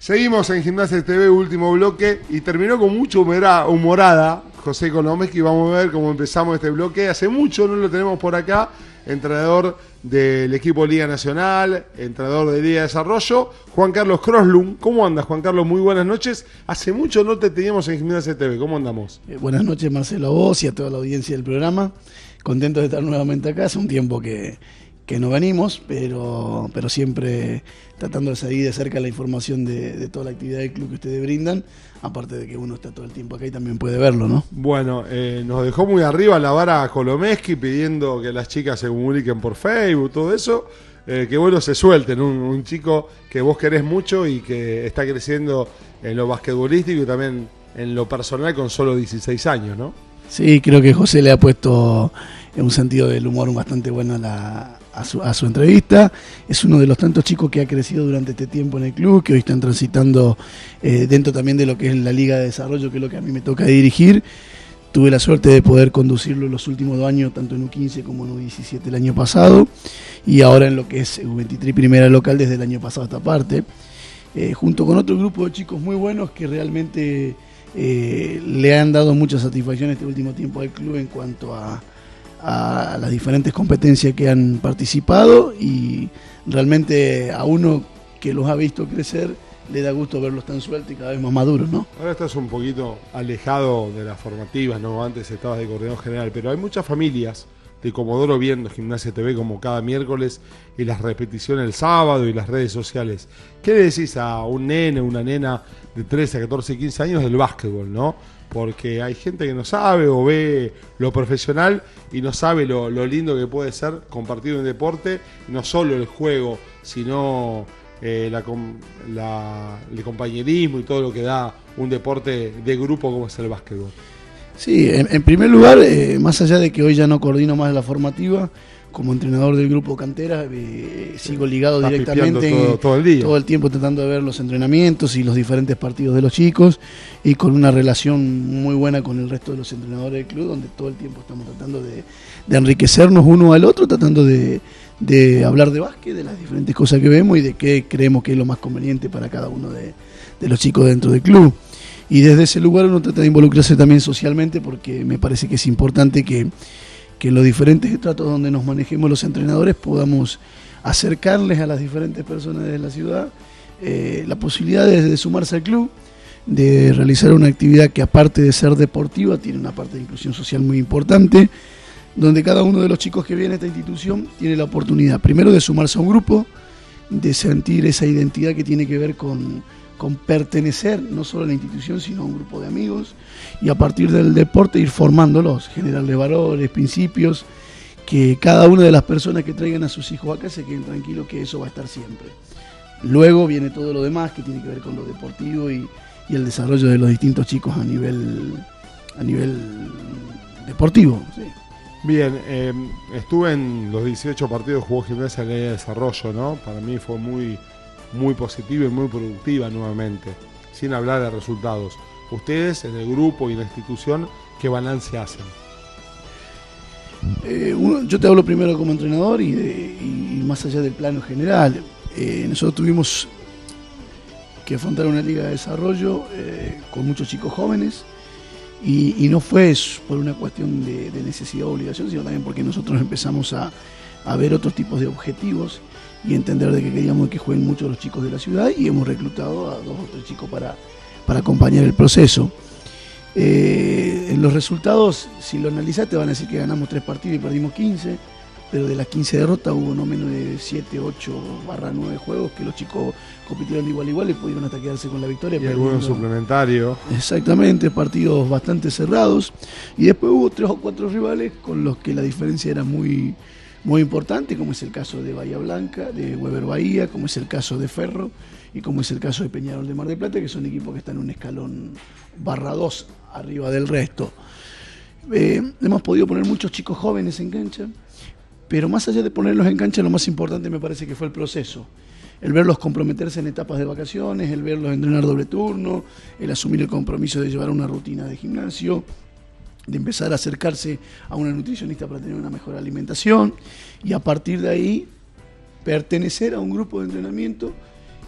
Seguimos en Gimnasia TV, último bloque, y terminó con mucha humorada José Kolomeski. Vamos a ver cómo empezamos este bloque. Hace mucho no lo tenemos por acá, entrenador del equipo Liga Nacional, entrenador de Liga de Desarrollo, Juan Carlos Kroslund. ¿Cómo andas, Juan Carlos? Muy buenas noches. Hace mucho no te teníamos en Gimnasia TV. ¿Cómo andamos? Buenas noches, Marcelo, a vos y a toda la audiencia del programa. Contento de estar nuevamente acá. Hace un tiempo que no venimos, pero siempre tratando de seguir de cerca la información de toda la actividad del club que ustedes brindan, aparte de que uno está todo el tiempo acá y también puede verlo, ¿no? Bueno, nos dejó muy arriba la vara Kolomeski pidiendo que las chicas se comuniquen por Facebook, todo eso, que bueno, se suelten, un chico que vos querés mucho y que está creciendo en lo basquetbolístico y también en lo personal con solo 16 años, ¿no? Sí, creo que José le ha puesto un sentido del humor bastante bueno a su entrevista. Es uno de los tantos chicos que ha crecido durante este tiempo en el club, que hoy están transitando dentro también de lo que es la Liga de Desarrollo, que es lo que a mí me toca dirigir. Tuve la suerte de poder conducirlo en los últimos 2 años, tanto en U15 como en U17 el año pasado, y ahora en lo que es U23 primera local desde el año pasado a esta parte, junto con otro grupo de chicos muy buenos que realmente le han dado mucha satisfacción este último tiempo al club en cuanto a las diferentes competencias que han participado, y realmente a uno que los ha visto crecer le da gusto verlos tan sueltos y cada vez más maduros, ¿no? Ahora estás un poquito alejado de las formativas, ¿no? Antes estabas de coordinador general, pero hay muchas familias de Comodoro viendo Gimnasia TV como cada miércoles y las repeticiones el sábado y las redes sociales. ¿Qué le decís a un nene, una nena de 13, 14, 15 años del básquetbol, no? Porque hay gente que no sabe o ve lo profesional y no sabe lo lindo que puede ser compartir un deporte, no solo el juego, sino el compañerismo y todo lo que da un deporte de grupo como es el básquetbol. Sí, en primer lugar, más allá de que hoy ya no coordino más la formativa, como entrenador del grupo Cantera, sigo ligado directamente todo el tiempo tratando de ver los entrenamientos y los diferentes partidos de los chicos, y con una relación muy buena con el resto de los entrenadores del club, donde todo el tiempo estamos tratando de enriquecernos uno al otro, tratando de hablar de básquet, de las diferentes cosas que vemos y de qué creemos que es lo más conveniente para cada uno de los chicos dentro del club. Y desde ese lugar uno trata de involucrarse también socialmente, porque me parece que es importante que en los diferentes estratos donde nos manejemos los entrenadores podamos acercarles a las diferentes personas de la ciudad la posibilidad de sumarse al club, de realizar una actividad que, aparte de ser deportiva, tiene una parte de inclusión social muy importante, donde cada uno de los chicos que viene a esta institución tiene la oportunidad, primero, de sumarse a un grupo, de sentir esa identidad que tiene que ver con pertenecer no solo a la institución, sino a un grupo de amigos, y a partir del deporte ir formándolos, generarles valores, principios, que cada una de las personas que traigan a sus hijos acá se queden tranquilos que eso va a estar siempre. Luego viene todo lo demás que tiene que ver con lo deportivo y el desarrollo de los distintos chicos a nivel deportivo. Sí. Bien, estuve en los 18 partidos que jugó Gimnasia en el desarrollo, ¿no? Para mí fue muy positiva y muy productiva nuevamente, sin hablar de resultados. Ustedes en el grupo y en la institución, ¿qué balance hacen? Yo te hablo primero como entrenador y más allá del plano general. Nosotros tuvimos que afrontar una liga de desarrollo con muchos chicos jóvenes, y no fue por una cuestión de necesidad o obligación, sino también porque nosotros empezamos a ver otros tipos de objetivos y entender de que queríamos que jueguen mucho los chicos de la ciudad, y hemos reclutado a 2 o 3 chicos para acompañar el proceso. En los resultados, si lo analizás, te van a decir que ganamos 3 partidos y perdimos 15, pero de las 15 derrotas hubo no menos de 7, 8/9 juegos que los chicos compitieron de igual a igual y pudieron hasta quedarse con la victoria. Y algunos suplementarios. Exactamente, partidos bastante cerrados, y después hubo 3 o 4 rivales con los que la diferencia era muy importante, como es el caso de Bahía Blanca, de Weber Bahía, como es el caso de Ferro y como es el caso de Peñarol de Mar del Plata, que son equipos que están en un escalón /2 arriba del resto. Hemos podido poner muchos chicos jóvenes en cancha, pero más allá de ponerlos en cancha, lo más importante me parece que fue el proceso. El verlos comprometerse en etapas de vacaciones, el verlos entrenar doble turno, el asumir el compromiso de llevar una rutina de gimnasio, de empezar a acercarse a una nutricionista para tener una mejor alimentación, y a partir de ahí pertenecer a un grupo de entrenamiento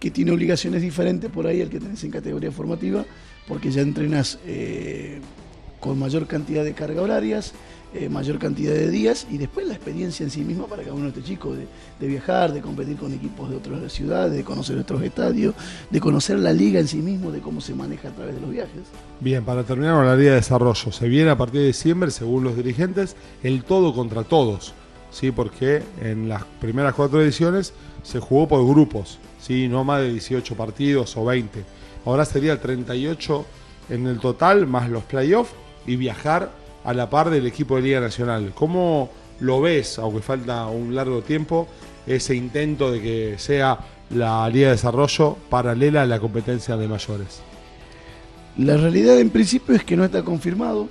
que tiene obligaciones diferentes por ahí al que tenés en categoría formativa, porque ya entrenas con mayor cantidad de carga horarias, mayor cantidad de días, y después la experiencia en sí misma para cada uno de estos chicos de viajar, de competir con equipos de otras ciudades, de conocer otros estadios, de conocer la liga en sí mismo, de cómo se maneja a través de los viajes. Bien, para terminar con la Liga de Desarrollo, se viene a partir de diciembre, según los dirigentes, el todo contra todos, ¿sí? Porque en las primeras 4 ediciones se jugó por grupos, ¿sí? No más de 18 partidos o 20. Ahora sería 38 en el total, más los playoffs, y viajar a la par del equipo de Liga Nacional. ¿Cómo lo ves, aunque falta un largo tiempo, ese intento de que sea la Liga de Desarrollo paralela a la competencia de mayores? La realidad en principio es que no está confirmado.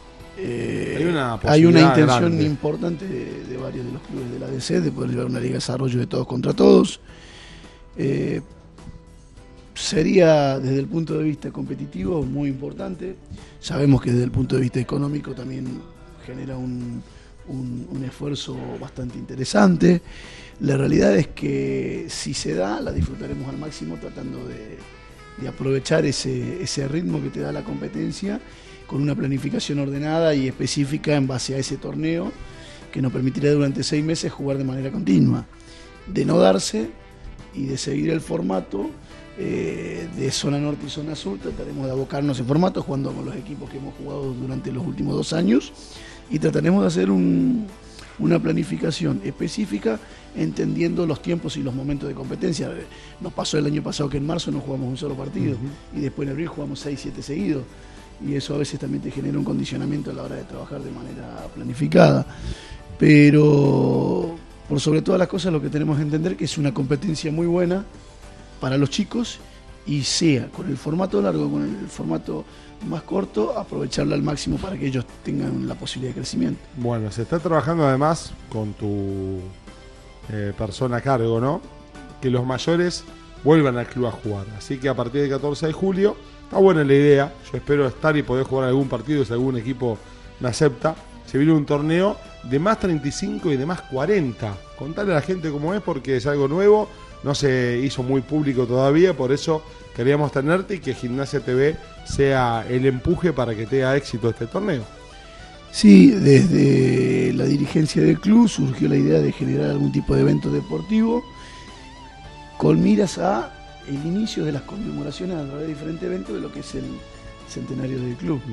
Hay una intención grande, importante de varios de los clubes de la ADC de poder llevar una Liga de Desarrollo de todos contra todos. Sería desde el punto de vista competitivo muy importante. Sabemos que desde el punto de vista económico también genera un esfuerzo bastante interesante. La realidad es que si se da, la disfrutaremos al máximo tratando de aprovechar ese ritmo que te da la competencia con una planificación ordenada y específica en base a ese torneo que nos permitirá durante 6 meses jugar de manera continua. De no darse y de seguir el formato de zona norte y zona sur, trataremos de abocarnos en formato jugando con los equipos que hemos jugado durante los últimos 2 años y trataremos de hacer una planificación específica entendiendo los tiempos y los momentos de competencia. Nos pasó el año pasado que en marzo no jugamos un solo partido y después en abril jugamos 6, 7 seguidos, y eso a veces también te genera un condicionamiento a la hora de trabajar de manera planificada, pero por sobre todas las cosas lo que tenemos que entender que es una competencia muy buena para los chicos, y sea con el formato largo, con el formato más corto, aprovecharla al máximo para que ellos tengan la posibilidad de crecimiento. Bueno, se está trabajando además con tu persona a cargo, ¿no? Que los mayores vuelvan al club a jugar. Así que a partir del 14 de julio, está buena la idea. Yo espero estar y poder jugar algún partido si algún equipo me acepta. Se viene un torneo de más 35 y de más 40. Contale a la gente cómo es, porque es algo nuevo. No se hizo muy público todavía, por eso queríamos tenerte y que Gimnasia TV sea el empuje para que tenga éxito este torneo. Sí, desde la dirigencia del club surgió la idea de generar algún tipo de evento deportivo con miras a el inicio de las conmemoraciones a través de diferentes eventos de lo que es el centenario del club.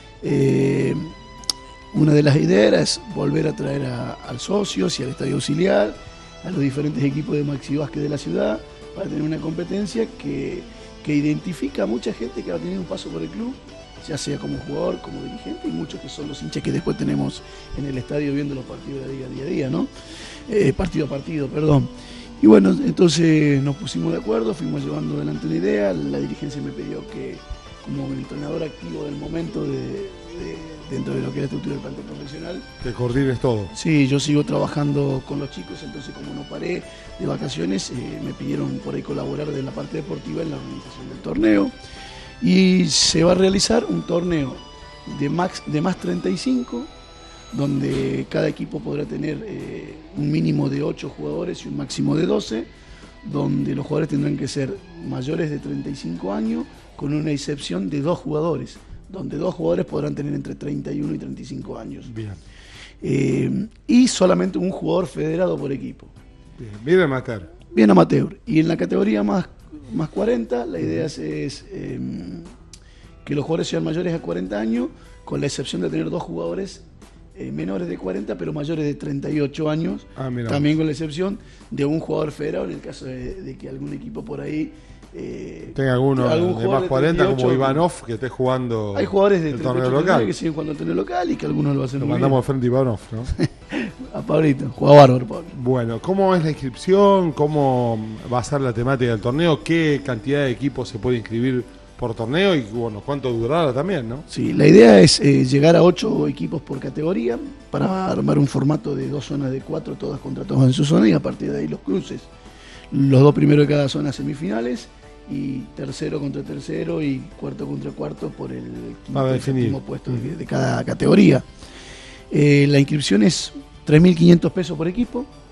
Una de las ideas es volver a traer al socios y al estadio auxiliar, a los diferentes equipos de Maxi Básquet de la ciudad, para tener una competencia que identifica a mucha gente que ha tenido un paso por el club, ya sea como jugador, como dirigente, y muchos que son los hinchas que después tenemos en el estadio viendo los partidos de la liga día a día, ¿no? Partido a partido, perdón. Y bueno, entonces nos pusimos de acuerdo, fuimos llevando adelante una idea, la dirigencia me pidió que, como entrenador activo del momento dentro de lo que es la estructura del plantel profesional, que coordines todo. Sí, yo sigo trabajando con los chicos, entonces como no paré de vacaciones, me pidieron por ahí colaborar de la parte deportiva en la organización del torneo, y se va a realizar un torneo de más 35, donde cada equipo podrá tener un mínimo de 8 jugadores y un máximo de 12, donde los jugadores tendrán que ser mayores de 35 años, con una excepción de 2 jugadores, donde 2 jugadores podrán tener entre 31 y 35 años. Bien. Y solamente un jugador federado por equipo. Bien amateur. Bien amateur. Y en la categoría más 40, la idea es que los jugadores sean mayores a 40 años, con la excepción de tener 2 jugadores menores de 40, pero mayores de 38 años, también con la excepción de un jugador federado, en el caso de que algún equipo por ahí tenga alguno de más 40 como Ivanov que esté jugando. Hay jugadores de el torneo local que siguen jugando el torneo local y que algunos lo hacen muy bien. Lo mandamos de frente a Ivanov, ¿no? A Pablito, juega bárbaro, Pablo. Bueno, ¿cómo es la inscripción? ¿Cómo va a ser la temática del torneo? ¿Qué cantidad de equipos se puede inscribir por torneo? Y bueno, ¿cuánto durará también, no? Sí, la idea es llegar a 8 equipos por categoría para armar un formato de 2 zonas de 4, todas contra todas en su zona, y a partir de ahí los cruces. Los 2 primeros de cada zona semifinales, y tercero contra tercero y cuarto contra cuarto por el quinto y séptimo puesto de cada categoría. La inscripción es 3.500 pesos por equipo,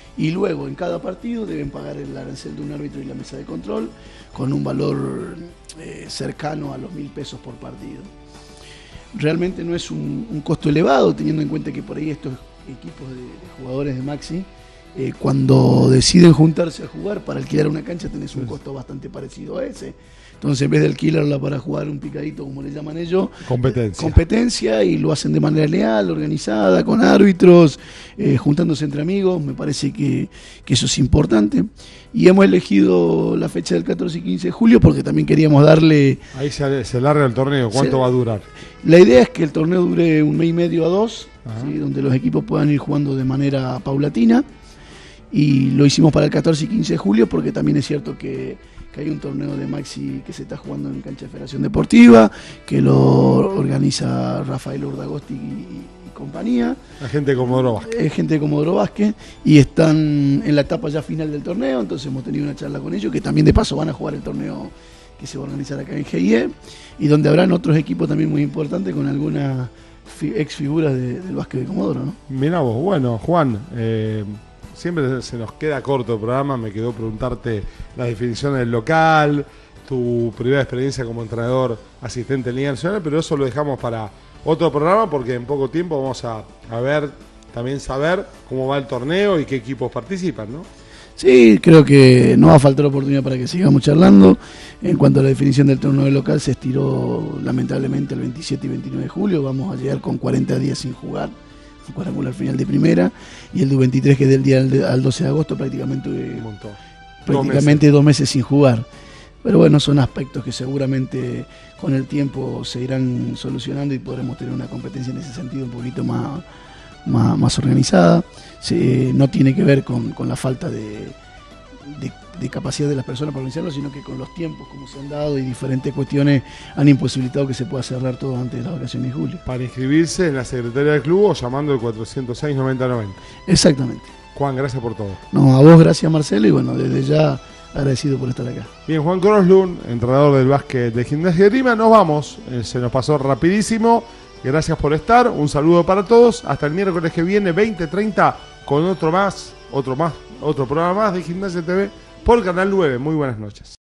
y luego en cada partido deben pagar el arancel de un árbitro y la mesa de control con un valor cercano a los 1.000 pesos por partido. Realmente no es un costo elevado, teniendo en cuenta que por ahí estos equipos de jugadores de Maxi, cuando deciden juntarse a jugar para alquilar una cancha tenés un costo bastante parecido a ese. Entonces, en vez de alquilarla para jugar un picadito, como le llaman ellos, competencia, y lo hacen de manera leal, organizada, con árbitros, juntándose entre amigos. Me parece que eso es importante. Y hemos elegido la fecha del 14 y 15 de julio porque también queríamos darle... Ahí se larga el torneo. ¿Cuánto va a durar? La idea es que el torneo dure 1 mes y medio a 2, ¿sí? Donde los equipos puedan ir jugando de manera paulatina. Y lo hicimos para el 14 y 15 de julio porque también es cierto que hay un torneo de Maxi que se está jugando en cancha de Federación Deportiva, que lo organiza Rafael Urdagosti y compañía. La gente de Comodoro Vázquez. Es gente de Comodoro Vázquez y están en la etapa ya final del torneo, entonces hemos tenido una charla con ellos, que también de paso van a jugar el torneo que se va a organizar acá en GIE, y donde habrán otros equipos también muy importantes con algunas ex figuras del básquet de Comodoro, ¿no? Mirá vos, bueno, Juan, siempre se nos queda corto el programa, me quedó preguntarte las definiciones del local, tu primera experiencia como entrenador asistente en Liga Nacional, pero eso lo dejamos para otro programa porque en poco tiempo vamos a ver, también saber cómo va el torneo y qué equipos participan, ¿no? Sí, creo que no va a faltar oportunidad para que sigamos charlando. En cuanto a la definición del torneo del local, se estiró lamentablemente el 27 y 29 de julio, vamos a llegar con 40 días sin jugar, un cuadrangular final de primera, y el de 23 que es del día al 12 de agosto prácticamente 2 meses sin jugar. Pero bueno, son aspectos que seguramente con el tiempo se irán solucionando y podremos tener una competencia en ese sentido un poquito más organizada. No tiene que ver con la falta de capacidad de las personas para organizarlo, sino que con los tiempos como se han dado y diferentes cuestiones han imposibilitado que se pueda cerrar todo antes de las vacaciones de julio. Para inscribirse en la secretaría del club o llamando al 406-9090. Exactamente. Juan, gracias por todo. No, a vos gracias, Marcelo, y bueno, desde ya agradecido por estar acá. Bien, Juan Croslund, entrenador del básquet de Gimnasia de Grima, nos vamos, se nos pasó rapidísimo. Gracias por estar, un saludo para todos, hasta el miércoles que viene 20:30 con otro programa más de Gimnasia TV por Canal 9. Muy buenas noches.